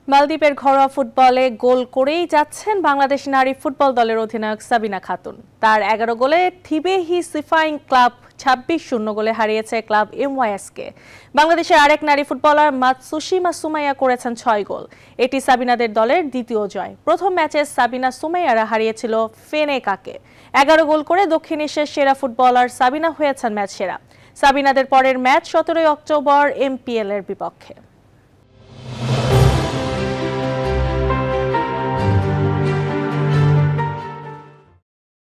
মালদ্বীপের ঘরোয়া ফুটবলে গোল করেই যাচ্ছেন বাংলাদেশ নারী ফুটবল দলের অধিনায়ক সাবিনা খাতুন। তার 11 গোলে থিবেহি সিফাইং ক্লাব 26-0 গোলে হারিয়েছে ক্লাব এমওয়াইএসকে। বাংলাদেশের আরেক নারী ফুটবলার মাতসুশিমা সুমাইয়া করেছেন 6 গোল। এটি সাবিনাদের দলের দ্বিতীয় জয়। প্রথম ম্যাচে সাবিনা সুমাইয়ারা হারিয়েছিল ফেনেকাকে। 11 গোল করে দক্ষিণ এশিয়ার সেরা ফুটবলার সাবিনা হয়েছেন ম্যাচ সেরা। সাবিনাদের পরের ম্যাচ 17 অক্টোবর এমপিএল এর বিপক্ষে।